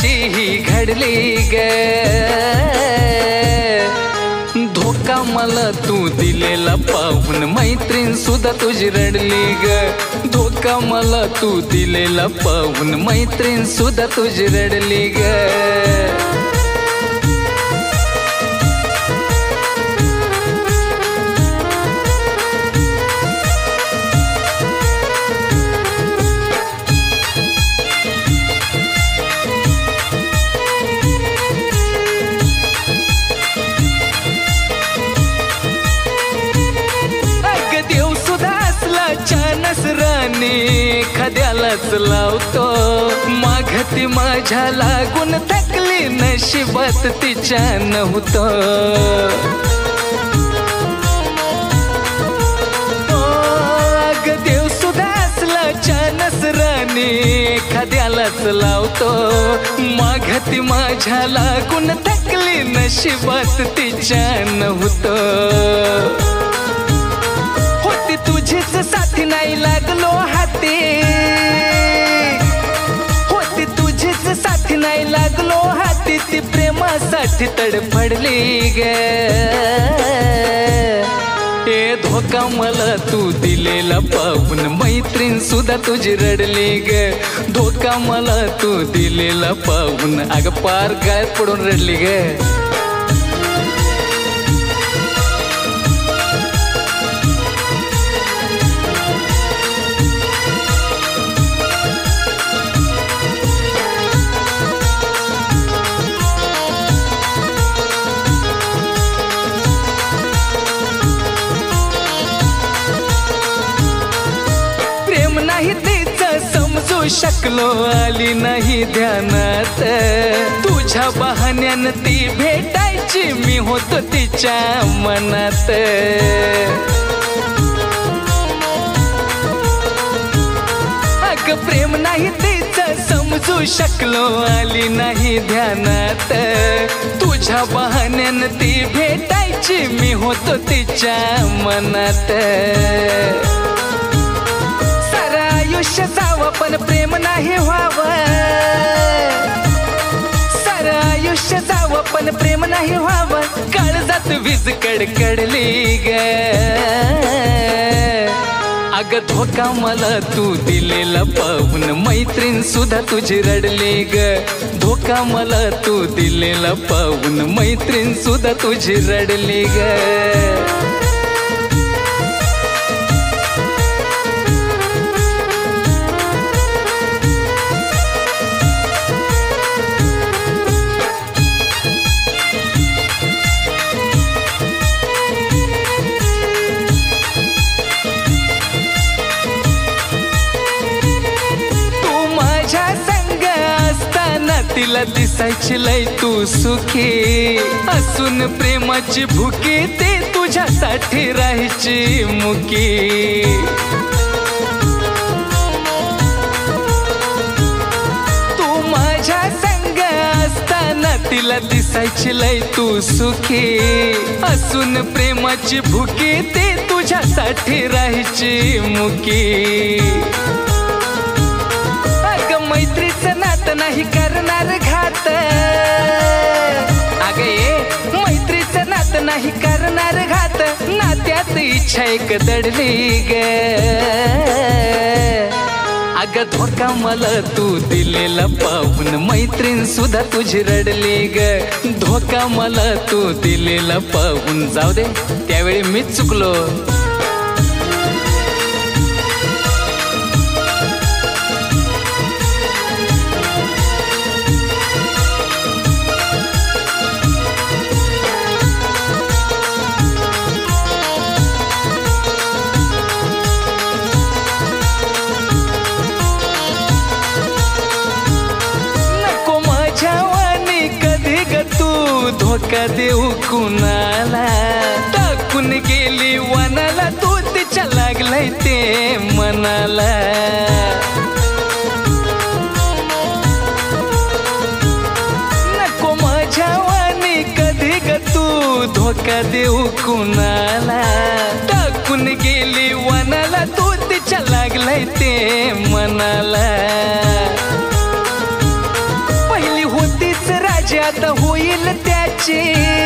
माझी ही घडली ग धोका मला तू दिलेला पाहून मैत्रीण सुद्धा तुझी रडली ग धोका मला तू दिलेला पाहून मैत्रीण सुद्धा तुझी रडली ग खद्यालाच लावतो माघती माझ्या लागून थकली नशिबात तिच्या नव्हतो अग देव सुद्धा असला चानस राणी खद्यालाच लावतो माघती माझ्या लागून थकली नशिबात तिच्या नव्हतो होती तुझीच साथी नाही लागलो हाती होती तुझीच साथी नाही लागलो हाती ती प्रेमासाठी तडफडली ग ए धोका मला तू दिलेला पाहून मैत्रीण सुद्धा तुझी रडली ग धोका मला तू दिलेला पाहून अग पार गायत पडून रडली ग शकलो आली नाही ध्यानात तुझ्या बहाण्यानं ती भेटायची मी होतो तिच्या मनात अग प्रेम नाही तिचं समजू शकलो आली नाही ध्यानात तुझ्या बहाण्यानं ती भेटायची मी होतो तिच्या मनात आयुष्य जावं पण प्रेम नाही व्हावं सारं आयुष्य जावं पण प्रेम नाही व्हावं काळजात वीज कडकडली ग अग धोका मला तू दिलेला पाहून मैत्रीण सुद्धा तुझी रडली ग धोका मला तू दिलेला पाहून मैत्रीण सुद्धा तुझी रडली ग तिला दिसायची लय तू सुखी असून प्रेमाची भुकी ते तुझ्यासाठी राहायची मुकी तू माझ्या संग असताना तिला दिसायची लय तू सुखी असून प्रेमाची भुकी ते तुझ्यासाठी राहायची मुकी मैत्रीचं नातं नाही करणार घात अग मैत्रीचं नातं नाही करणार घात नात्यात इच्छा एक दडली ग अग धोका मला तू दिलेला पाहून मैत्रीण सुद्धा तुझी रडली ग धोका मला तू दिलेला पाहून जाऊ दे त्यावेळी मीच चुकलो धोका देऊ कुणाला टाकून गेली वनाला तू तिच्या लागलाय ते मनाला नको माझ्या वाणी कधी ग तू धोका देऊ कुणाला टाकून गेली वनाला तू तिच्या लागलाय ते मनाला पहिली राज्यात होईल त्याची,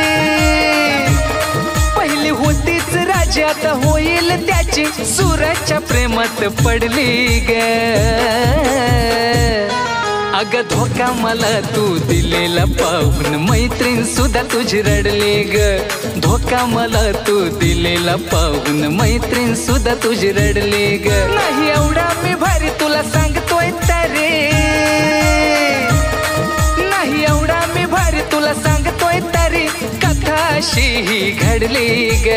पहिली होतीच राज्यात होईल त्याची, सूरजच्या प्रेमात पडली ग. अग धोका मला तू दिलेला पाहून मैत्रीण सुद्धा तुझी रडली ग. धोका मला तू दिलेला पाहून मैत्रीण सुद्धा तुझी रडली ग. नाही एवढा मी भारी तुला सांगतोय तरी, नाही एवढा मी भारी तुला सांगतोय तरी, कथा अशी ही घडली ग.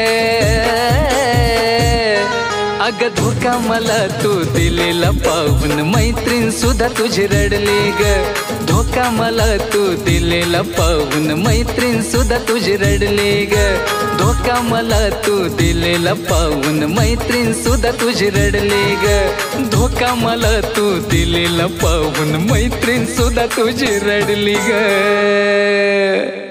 अग धोका मला तू दिलेला पाहून मैत्रीण सुद्धा तुझी रडली ग. धोका मला तू दिलेला पाहून मैत्रीण सुद्धा तुझी रडली ग. धोका मला तू दिलेला पाहून मैत्रीण सुद्धा तुझी रडली ग. धोका मला तू दिलेला पाहून मैत्रीण सुद्धा तुझी रडली ग.